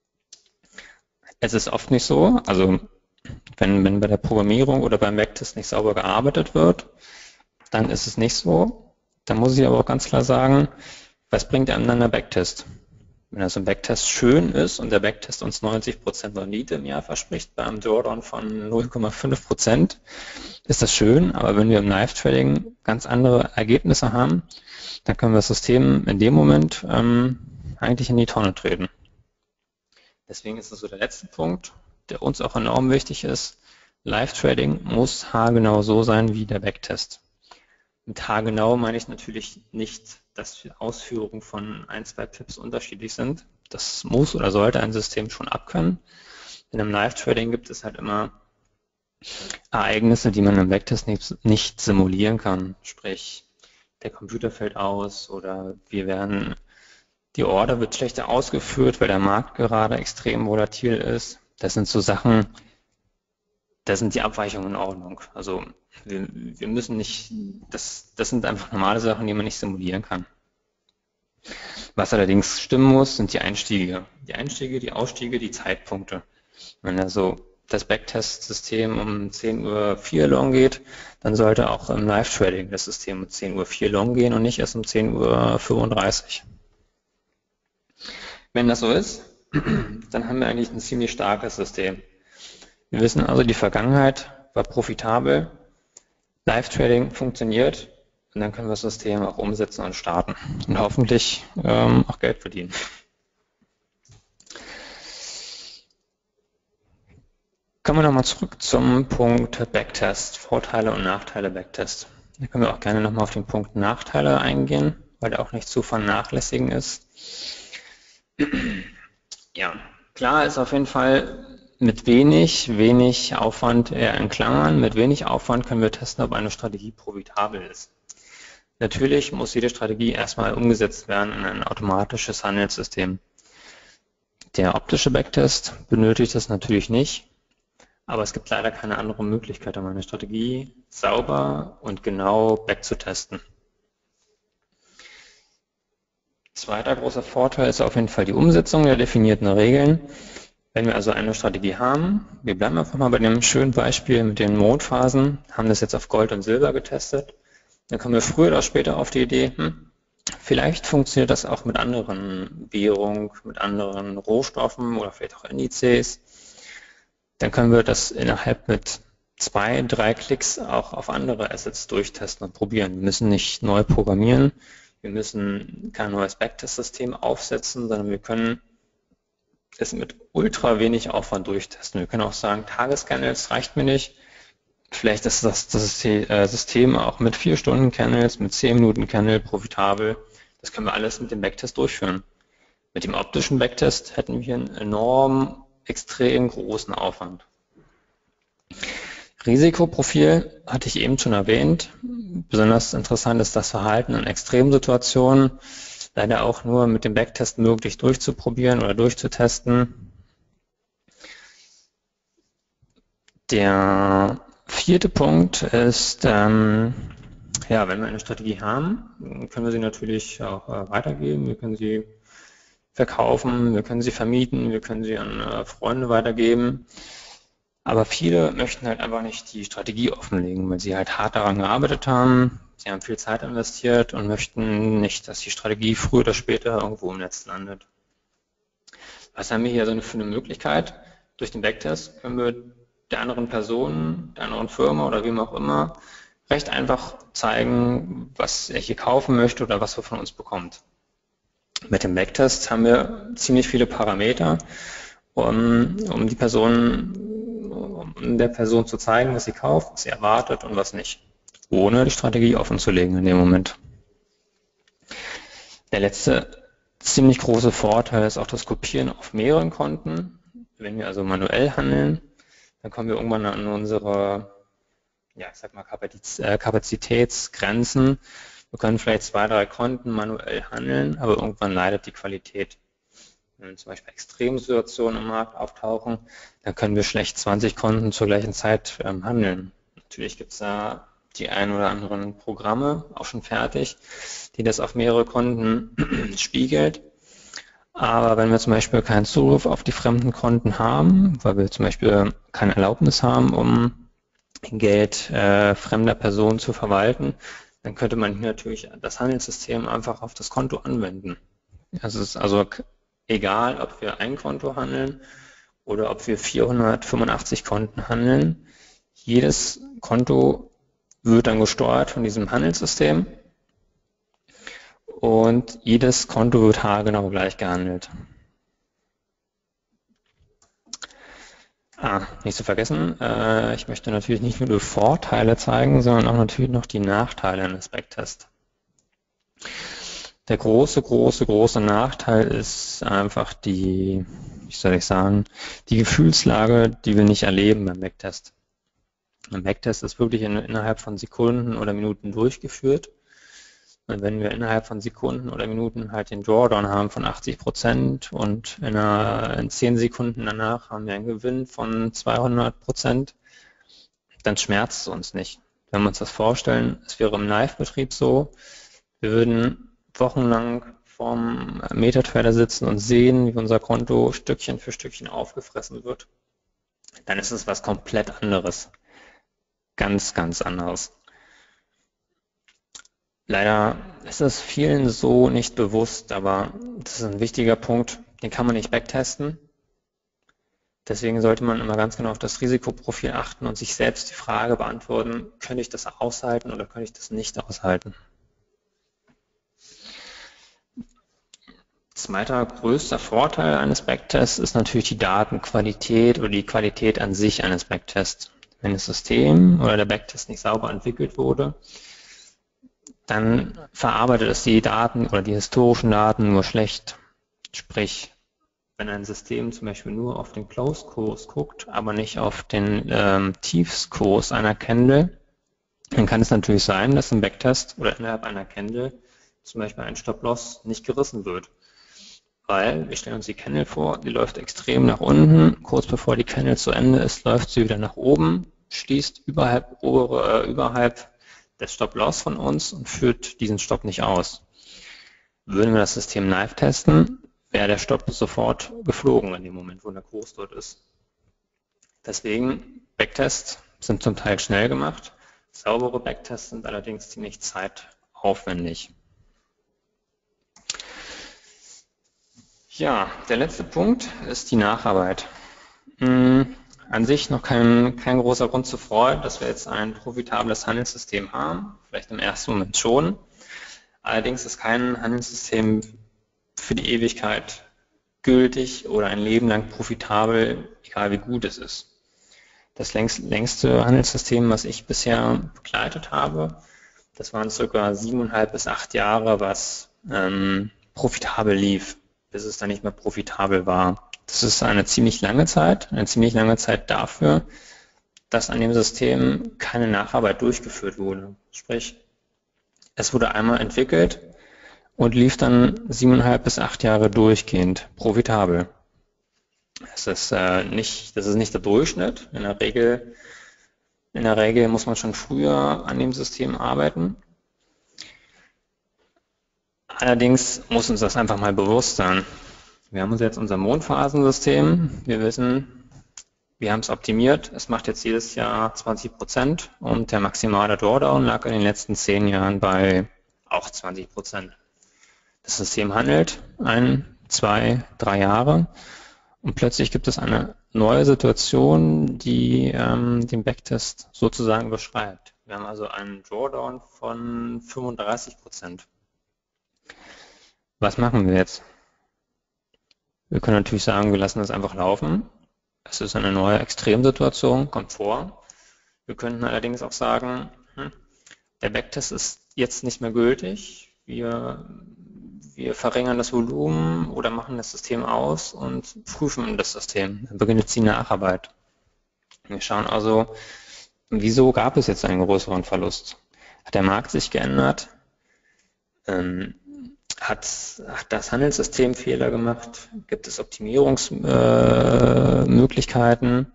S2: Es ist oft nicht so, also wenn, wenn bei der Programmierung oder beim Backtest nicht sauber gearbeitet wird, dann ist es nicht so. Da muss ich aber auch ganz klar sagen, was bringt einem dann der Backtest? Wenn also ein Backtest schön ist und der Backtest uns neunzig Prozent Rendite im Jahr verspricht, bei einem Drawdown von null Komma fünf Prozent, ist das schön, aber wenn wir im Live-Trading ganz andere Ergebnisse haben, dann können wir das System in dem Moment ähm, eigentlich in die Tonne treten. Deswegen ist es so der letzte Punkt, der uns auch enorm wichtig ist. Live-Trading muss haargenau so sein wie der Backtest. Mit haargenau meine ich natürlich nicht, dass die Ausführungen von ein, zwei Pips unterschiedlich sind. Das muss oder sollte ein System schon abkönnen. Denn im Live-Trading gibt es halt immer Ereignisse, die man im Backtest nicht, nicht simulieren kann. Sprich, der Computer fällt aus oder wir werden, die Order wird schlechter ausgeführt, weil der Markt gerade extrem volatil ist. Das sind so Sachen, da sind die Abweichungen in Ordnung. Also wir, wir müssen nicht, das, das sind einfach normale Sachen, die man nicht simulieren kann. Was allerdings stimmen muss, sind die Einstiege. Die Einstiege, die Ausstiege, die Zeitpunkte. Wenn also das Backtest-System um zehn Uhr vier long geht, dann sollte auch im Live-Trading das System um zehn Uhr vier long gehen und nicht erst um zehn Uhr fünfunddreißig. Wenn das so ist, dann haben wir eigentlich ein ziemlich starkes System. Wir wissen also, die Vergangenheit war profitabel, Live-Trading funktioniert und dann können wir das System auch umsetzen und starten und hoffentlich ähm, auch Geld verdienen. Kommen wir nochmal zurück zum Punkt Backtest, Vorteile und Nachteile Backtest. Da können wir auch gerne nochmal auf den Punkt Nachteile eingehen, weil der auch nicht zu vernachlässigen ist. Ja, klar ist auf jeden Fall mit wenig, wenig Aufwand, eher in Klammern, mit wenig Aufwand können wir testen, ob eine Strategie profitabel ist. Natürlich muss jede Strategie erstmal umgesetzt werden in ein automatisches Handelssystem. Der optische Backtest benötigt das natürlich nicht, aber es gibt leider keine andere Möglichkeit, um eine Strategie sauber und genau backzutesten. Zweiter großer Vorteil ist auf jeden Fall die Umsetzung der definierten Regeln. Wenn wir also eine Strategie haben, wir bleiben einfach mal bei dem schönen Beispiel mit den Mondphasen, haben das jetzt auf Gold und Silber getestet, dann kommen wir früher oder später auf die Idee, hm, vielleicht funktioniert das auch mit anderen Währungen, mit anderen Rohstoffen oder vielleicht auch Indizes. Dann können wir das innerhalb mit zwei, drei Klicks auch auf andere Assets durchtesten und probieren. Wir müssen nicht neu programmieren, wir müssen kein neues Backtest-System aufsetzen, sondern wir können es mit ultra wenig Aufwand durchtesten. Wir können auch sagen, Tages-Candles reicht mir nicht. Vielleicht ist das, das System auch mit vier Stunden Candles, mit zehn Minuten Candle profitabel. Das können wir alles mit dem Backtest durchführen. Mit dem optischen Backtest hätten wir einen enorm, extrem großen Aufwand. Risikoprofil hatte ich eben schon erwähnt. Besonders interessant ist das Verhalten in Extremsituationen. Leider auch nur mit dem Backtest möglich durchzuprobieren oder durchzutesten. Der vierte Punkt ist ähm, Ja, wenn wir eine Strategie haben, können wir sie natürlich auch äh, weitergeben. Wir können sie verkaufen, wir können sie vermieten, wir können sie an äh, Freunde weitergeben. Aber viele möchten halt einfach nicht die Strategie offenlegen, weil sie halt hart daran gearbeitet haben. Sie haben viel Zeit investiert und möchten nicht, dass die Strategie früher oder später irgendwo im Netz landet. Was haben wir hier so für eine Möglichkeit? Durch den Backtest können wir der anderen Person, der anderen Firma oder wem auch immer recht einfach zeigen, was er hier kaufen möchte oder was er von uns bekommt. Mit dem Backtest haben wir ziemlich viele Parameter, um, um die Person, um der Person zu zeigen, was sie kauft, was sie erwartet und was nicht, ohne die Strategie offen zu legen in dem Moment. Der letzte ziemlich große Vorteil ist auch das Kopieren auf mehreren Konten. Wenn wir also manuell handeln, dann kommen wir irgendwann an unsere, ja, ich sag mal, Kapazitätsgrenzen. Wir können vielleicht zwei, drei Konten manuell handeln, aber irgendwann leidet die Qualität. Wenn zum Beispiel Extremsituationen im Markt auftauchen, dann können wir schlecht zwanzig Konten zur gleichen Zeit ähm, handeln. Natürlich gibt es da die ein oder anderen Programme, auch schon fertig, die das auf mehrere Konten spiegelt. Aber wenn wir zum Beispiel keinen Zugriff auf die fremden Konten haben, weil wir zum Beispiel keine Erlaubnis haben, um Geld äh, fremder Personen zu verwalten, dann könnte man hier natürlich das Handelssystem einfach auf das Konto anwenden. Es ist also egal, ob wir ein Konto handeln oder ob wir vierhundertfünfundachtzig Konten handeln. Jedes Konto wird dann gesteuert von diesem Handelssystem und jedes Konto wird haargenau gleich gehandelt. Ah, nicht zu vergessen, äh, ich möchte natürlich nicht nur die Vorteile zeigen, sondern auch natürlich noch die Nachteile eines Backtests. Der große, große, große Nachteil ist einfach die, wie soll ich sagen, die Gefühlslage, die wir nicht erleben beim Backtest. Ein Backtest ist wirklich in, innerhalb von Sekunden oder Minuten durchgeführt. Und wenn wir innerhalb von Sekunden oder Minuten halt den Drawdown haben von achtzig Prozent und in, einer, in zehn Sekunden danach haben wir einen Gewinn von zweihundert Prozent, dann schmerzt es uns nicht. Wenn wir uns das vorstellen, es wäre im Live-Betrieb so, wir würden wochenlang vorm MetaTrader sitzen und sehen, wie unser Konto Stückchen für Stückchen aufgefressen wird, dann ist es was komplett anderes. Ganz, ganz anderes. Leider ist es vielen so nicht bewusst, aber das ist ein wichtiger Punkt, den kann man nicht backtesten. Deswegen sollte man immer ganz genau auf das Risikoprofil achten und sich selbst die Frage beantworten, könnte ich das aushalten oder könnte ich das nicht aushalten? Zweiter größter Vorteil eines Backtests ist natürlich die Datenqualität oder die Qualität an sich eines Backtests. Wenn das System oder der Backtest nicht sauber entwickelt wurde, dann verarbeitet es die Daten oder die historischen Daten nur schlecht. Sprich, wenn ein System zum Beispiel nur auf den Close-Kurs guckt, aber nicht auf den ähm, Tiefskurs einer Candle, dann kann es natürlich sein, dass im Backtest oder innerhalb einer Candle zum Beispiel ein Stop-Loss nicht gerissen wird. Weil wir stellen uns die Candle vor, die läuft extrem nach unten, kurz bevor die Candle zu Ende ist, läuft sie wieder nach oben, schließt überhalb, obere, äh, überhalb des Stop-Loss von uns und führt diesen Stopp nicht aus. Würden wir das System live testen, wäre der Stopp sofort geflogen in dem Moment, wo der Kurs dort ist. Deswegen, Backtests sind zum Teil schnell gemacht, saubere Backtests sind allerdings ziemlich zeitaufwendig. Ja, der letzte Punkt ist die Nacharbeit. Hm, an sich noch kein, kein großer Grund zur Freude, dass wir jetzt ein profitables Handelssystem haben, vielleicht im ersten Moment schon. Allerdings ist kein Handelssystem für die Ewigkeit gültig oder ein Leben lang profitabel, egal wie gut es ist. Das längst, längste Handelssystem, was ich bisher begleitet habe, das waren circa siebeneinhalb bis acht Jahre, was ähm, profitabel lief, bis es dann nicht mehr profitabel war. Das ist eine ziemlich lange Zeit, eine ziemlich lange Zeit dafür, dass an dem System keine Nacharbeit durchgeführt wurde. Sprich, es wurde einmal entwickelt und lief dann siebeneinhalb bis acht Jahre durchgehend profitabel. Das ist, äh, nicht, das ist nicht der Durchschnitt. In der Regel, in der Regel muss man schon früher an dem System arbeiten. Allerdings muss uns das einfach mal bewusst sein. Wir haben uns jetzt unser Mondphasensystem. Wir wissen, wir haben es optimiert. Es macht jetzt jedes Jahr zwanzig Prozent und der maximale Drawdown lag in den letzten zehn Jahren bei auch zwanzig Prozent. Das System handelt ein, zwei, drei Jahre und plötzlich gibt es eine neue Situation, die ähm, den Backtest sozusagen beschreibt. Wir haben also einen Drawdown von fünfunddreißig Prozent. Was machen wir jetzt? Wir können natürlich sagen, wir lassen das einfach laufen. Es ist eine neue Extremsituation, kommt vor. Wir könnten allerdings auch sagen, hm, der Backtest ist jetzt nicht mehr gültig. Wir, wir verringern das Volumen oder machen das System aus und prüfen das System. Dann beginnt jetzt die Nacharbeit. Wir schauen also, wieso gab es jetzt einen größeren Verlust? Hat der Markt sich geändert? Ähm, Hat, hat das Handelssystem Fehler gemacht? Gibt es Optimierungsmöglichkeiten?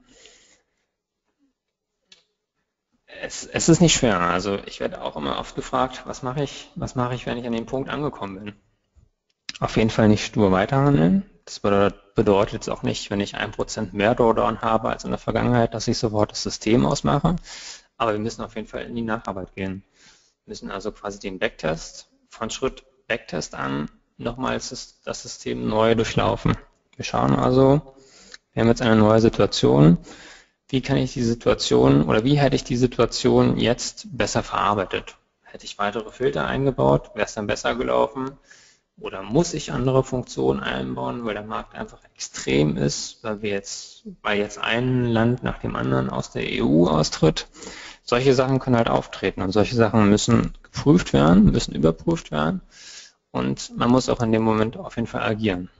S2: Äh, es, es ist nicht schwer. Also ich werde auch immer oft gefragt, was mache ich, was mache ich, wenn ich an dem Punkt angekommen bin? Auf jeden Fall nicht stur weiterhandeln. Das bedeutet, bedeutet jetzt auch nicht, wenn ich ein Prozent mehr Drawdown habe als in der Vergangenheit, dass ich sofort das System ausmache. Aber wir müssen auf jeden Fall in die Nacharbeit gehen. Wir müssen also quasi den Backtest von Schritt Backtest an, nochmals das System neu durchlaufen. Wir schauen also, wir haben jetzt eine neue Situation. Wie kann ich die Situation oder wie hätte ich die Situation jetzt besser verarbeitet? Hätte ich weitere Filter eingebaut, wäre es dann besser gelaufen? Oder muss ich andere Funktionen einbauen, weil der Markt einfach extrem ist, weil wir jetzt, weil jetzt ein Land nach dem anderen aus der E U austritt? Solche Sachen können halt auftreten und solche Sachen müssen geprüft werden, müssen überprüft werden. Und man muss auch in dem Moment auf jeden Fall agieren.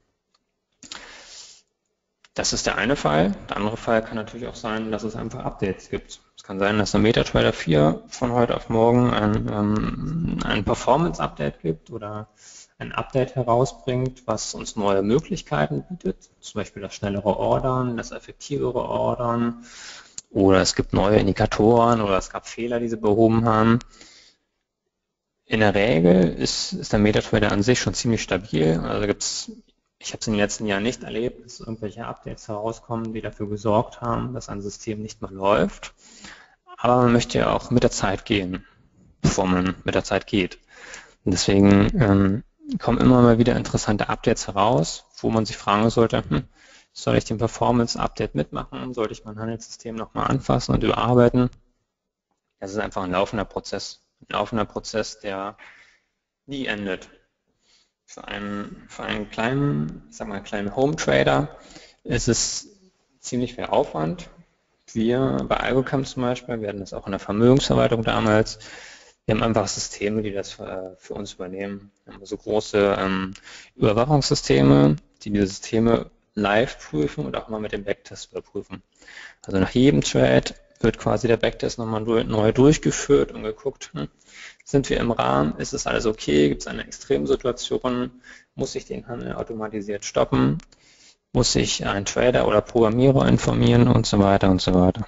S2: Das ist der eine Fall. Der andere Fall kann natürlich auch sein, dass es einfach Updates gibt. Es kann sein, dass der MetaTrader vier von heute auf morgen ein, ähm, ein Performance-Update gibt oder ein Update herausbringt, was uns neue Möglichkeiten bietet. Zum Beispiel das schnellere Ordern, das effektivere Ordern oder es gibt neue Indikatoren oder es gab Fehler, die sie behoben haben. In der Regel ist, ist der MetaTrader an sich schon ziemlich stabil. Also gibt's, ich habe es in den letzten Jahren nicht erlebt, dass irgendwelche Updates herauskommen, die dafür gesorgt haben, dass ein System nicht mehr läuft. Aber man möchte ja auch mit der Zeit gehen, bevor man mit der Zeit geht. Und deswegen ähm, kommen immer mal wieder interessante Updates heraus, wo man sich fragen sollte, hm, soll ich den Performance-Update mitmachen? Sollte ich mein Handelssystem nochmal anfassen und überarbeiten? Das ist einfach ein laufender Prozess. Ein laufender Prozess, der nie endet. Für einen, für einen kleinen, ich sag mal, kleinen Home-Trader ist es ziemlich viel Aufwand. Wir bei Algocam zum Beispiel, wir hatten das auch in der Vermögensverwaltung damals, wir haben einfach Systeme, die das für, für uns übernehmen. Wir haben so große ähm, Überwachungssysteme, die diese Systeme live prüfen und auch mal mit dem Backtest überprüfen. Also nach jedem Trade wird quasi der Backtest nochmal neu durchgeführt und geguckt, hm, sind wir im Rahmen, ist es alles okay, gibt es eine Extremsituation, muss ich den Handel automatisiert stoppen, muss ich einen Trader oder Programmierer informieren und so weiter und so weiter.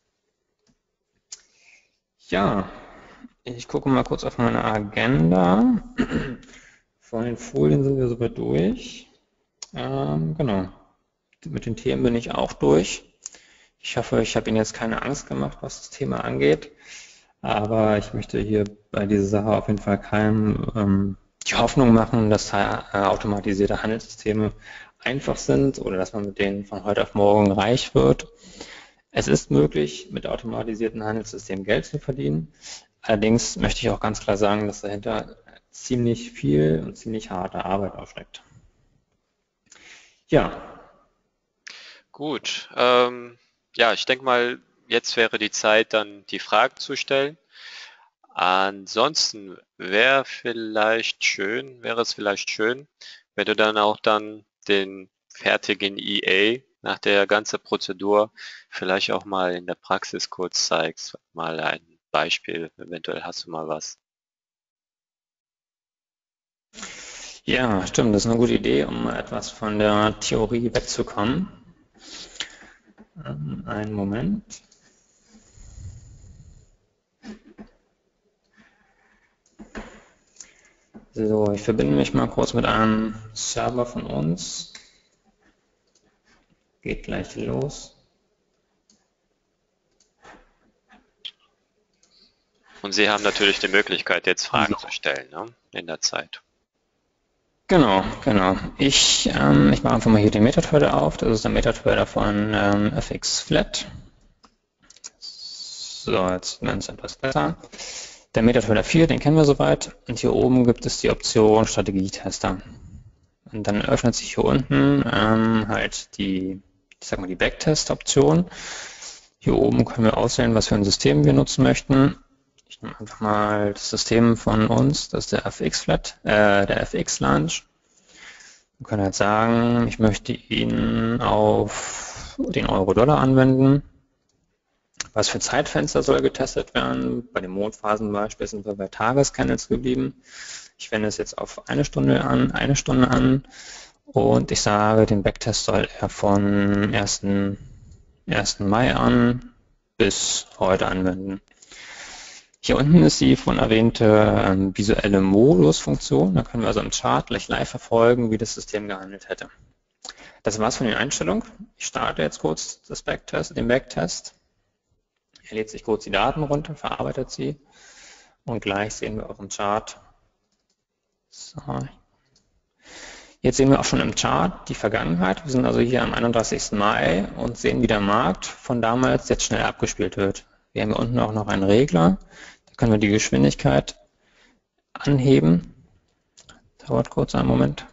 S2: Ja, ich gucke mal kurz auf meine Agenda. Von den Folien sind wir soweit durch. Ähm, genau, mit den Themen bin ich auch durch. Ich hoffe, ich habe Ihnen jetzt keine Angst gemacht, was das Thema angeht, aber ich möchte hier bei dieser Sache auf jeden Fall keinem ähm, die Hoffnung machen, dass äh, automatisierte Handelssysteme einfach sind oder dass man mit denen von heute auf morgen reich wird. Es ist möglich, mit automatisierten Handelssystemen Geld zu verdienen. Allerdings möchte ich auch ganz klar sagen, dass dahinter ziemlich viel und ziemlich harte Arbeit aufsteckt. Ja.
S1: Gut. Ähm, ja, ich denke mal, jetzt wäre die Zeit, dann die Fragen zu stellen. Ansonsten wäre vielleicht schön, wäre es vielleicht schön, wenn du dann auch dann den fertigen E A nach der ganzen Prozedur vielleicht auch mal in der Praxis kurz zeigst. Mal ein Beispiel, eventuell hast du mal was.
S2: Ja, stimmt, das ist eine gute Idee, um etwas von der Theorie wegzukommen. Ähm, einen Moment. So, ich verbinde mich mal kurz mit einem Server von uns. Geht gleich los.
S1: Und Sie haben natürlich die Möglichkeit, jetzt Fragen zu stellen, ne, in der Zeit.
S2: Genau, genau. Ich, ähm, ich mache einfach mal hier den MetaTrader auf. Das ist der MetaTrader von ähm, F X Flat. So, jetzt sieht man es etwas besser. Der MetaTrader vier, den kennen wir soweit. Und hier oben gibt es die Option Strategietester. Und dann öffnet sich hier unten ähm, halt die, ich sag mal, die Backtest-Option. Hier oben können wir auswählen, was für ein System wir nutzen möchten. Ich nehme einfach mal das System von uns, das ist der F X Flat, äh, der F X Launch. Wir können halt sagen, ich möchte ihn auf den Euro-Dollar anwenden. Was für Zeitfenster soll getestet werden? Bei den Mondphasenbeispiel sind wir bei Tagescandles geblieben. Ich wende es jetzt auf eine Stunde an, eine Stunde an und ich sage, den Backtest soll er von ersten Mai an bis heute anwenden. Hier unten ist die von erwähnte ähm, visuelle Modusfunktion. Da können wir also im Chart gleich live verfolgen, wie das System gehandelt hätte. Das war's von den Einstellungen. Ich starte jetzt kurz das Backtest, den Backtest. Er lädt sich kurz die Daten runter, verarbeitet sie und gleich sehen wir auch im Chart. So. Jetzt sehen wir auch schon im Chart die Vergangenheit. Wir sind also hier am einunddreißigsten Mai und sehen, wie der Markt von damals jetzt schnell abgespielt wird. Wir haben hier unten auch noch einen Regler. Da können wir die Geschwindigkeit anheben. Dauert kurz einen Moment.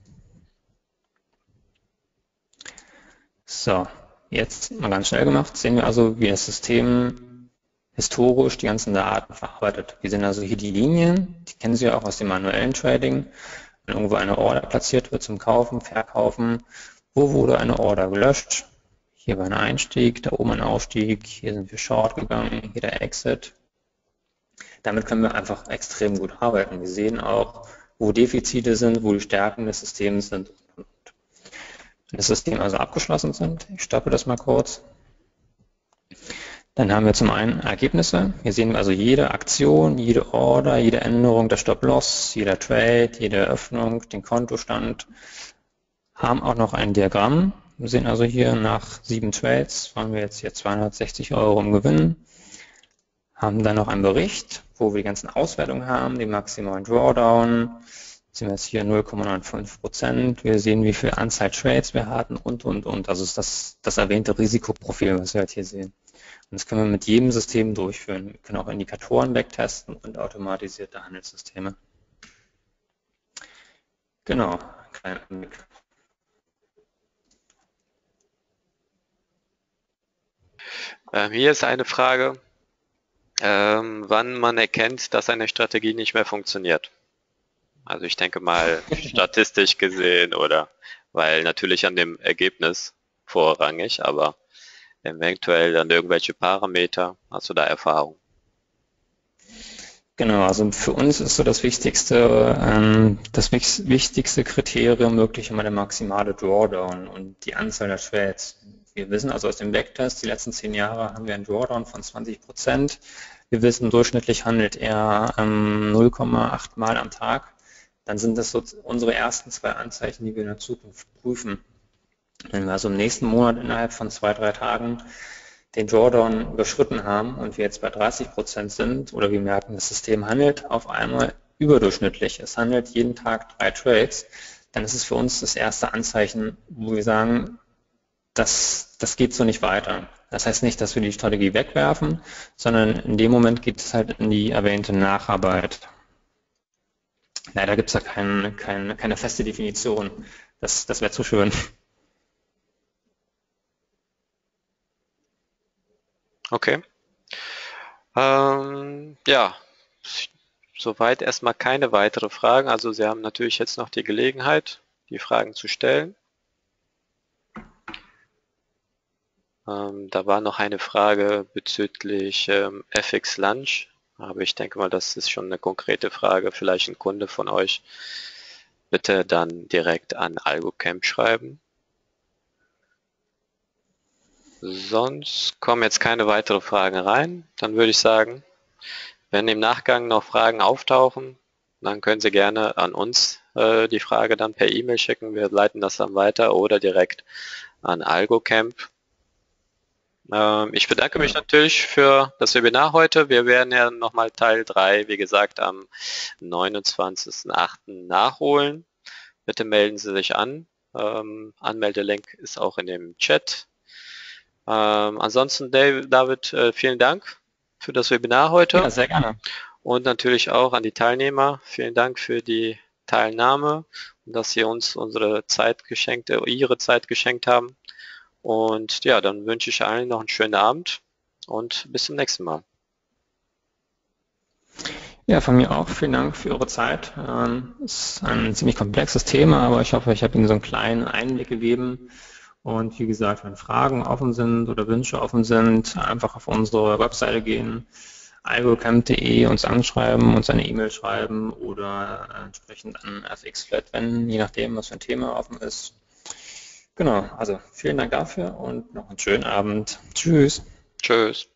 S2: So, jetzt mal ganz schnell gemacht, sehen wir also, wie das System historisch die ganzen Daten verarbeitet. Wir sehen also hier die Linien, die kennen Sie ja auch aus dem manuellen Trading. Wenn irgendwo eine Order platziert wird zum Kaufen, Verkaufen, wo wurde eine Order gelöscht? Hier war ein Einstieg, da oben ein Ausstieg, hier sind wir Short gegangen, hier der Exit. Damit können wir einfach extrem gut arbeiten. Wir sehen auch, wo Defizite sind, wo die Stärken des Systems sind. Wenn das System also abgeschlossen sind, ich stoppe das mal kurz, dann haben wir zum einen Ergebnisse. Hier sehen wir also jede Aktion, jede Order, jede Änderung der Stop-Loss, jeder Trade, jede Eröffnung, den Kontostand, haben auch noch ein Diagramm. Wir sehen also hier nach sieben Trades waren wir jetzt hier zweihundertsechzig Euro im Gewinn, haben dann noch einen Bericht, wo wir die ganzen Auswertungen haben, den maximalen Drawdown, sehen wir jetzt hier null Komma fünfundneunzig Prozent, wir sehen, wie viel Anzahl Trades wir hatten und, und, und. Also ist das das erwähnte Risikoprofil, was wir halt hier sehen. Und das können wir mit jedem System durchführen. Wir können auch Indikatoren wegtesten und automatisierte Handelssysteme. Genau, kleiner Blick.
S1: Ähm, hier ist eine Frage, ähm, wann man erkennt, dass eine Strategie nicht mehr funktioniert. Also ich denke mal statistisch gesehen oder weil natürlich an dem Ergebnis vorrangig, aber eventuell dann irgendwelche Parameter. Hast du da Erfahrung?
S2: Genau, also für uns ist so das wichtigste, ähm, das wichtigste Kriterium wirklich immer der maximale Drawdown und die Anzahl der Trades. Wir wissen also aus dem Backtest, die letzten zehn Jahre haben wir einen Drawdown von zwanzig Prozent. Wir wissen, durchschnittlich handelt er ähm, null Komma acht Mal am Tag. Dann sind das so unsere ersten zwei Anzeichen, die wir in der Zukunft prüfen. Wenn wir also im nächsten Monat innerhalb von zwei, drei Tagen den Drawdown überschritten haben und wir jetzt bei dreißig Prozent sind oder wir merken, das System handelt auf einmal überdurchschnittlich, es handelt jeden Tag drei Trades, dann ist es für uns das erste Anzeichen, wo wir sagen, das, das geht so nicht weiter. Das heißt nicht, dass wir die Strategie wegwerfen, sondern in dem Moment geht es halt in die erwähnte Nacharbeit. Leider gibt es da kein, kein, keine feste Definition. Das, das wäre zu schön.
S1: Okay. Ähm, ja, soweit erstmal keine weitere Fragen. Also Sie haben natürlich jetzt noch die Gelegenheit, die Fragen zu stellen. Ähm, da war noch eine Frage bezüglich ähm, F X Launch. Aber ich denke mal, das ist schon eine konkrete Frage. Vielleicht ein Kunde von euch. Bitte dann direkt an AlgoCamp schreiben. Sonst kommen jetzt keine weiteren Fragen rein. Dann würde ich sagen, wenn im Nachgang noch Fragen auftauchen, dann können Sie gerne an uns äh, die Frage dann per E-Mail schicken. Wir leiten das dann weiter oder direkt an AlgoCamp. Ähm, ich bedanke mich natürlich für das Webinar heute. Wir werden ja nochmal Teil drei, wie gesagt, am neunundzwanzigsten achten nachholen. Bitte melden Sie sich an. Ähm, Anmeldelink ist auch in dem Chat. Ähm, ansonsten, Dave, David, äh, vielen Dank für das Webinar heute.
S2: Ja, sehr gerne.
S1: Und natürlich auch an die Teilnehmer. Vielen Dank für die Teilnahme und dass Sie uns unsere Zeit geschenkt, äh, Ihre Zeit geschenkt haben. Und ja, dann wünsche ich allen noch einen schönen Abend und bis zum nächsten Mal.
S2: Ja, von mir auch. Vielen Dank für Ihre Zeit. Ähm, es ist ein ziemlich komplexes Thema, aber ich hoffe, ich habe Ihnen so einen kleinen Einblick gegeben. Und wie gesagt, wenn Fragen offen sind oder Wünsche offen sind, einfach auf unsere Webseite gehen, algocamp punkt de, uns anschreiben, uns eine E-Mail schreiben oder entsprechend an F X Flat, wenn, je nachdem, was für ein Thema offen ist. Genau, also vielen Dank dafür und noch einen schönen Abend. Tschüss.
S1: Tschüss.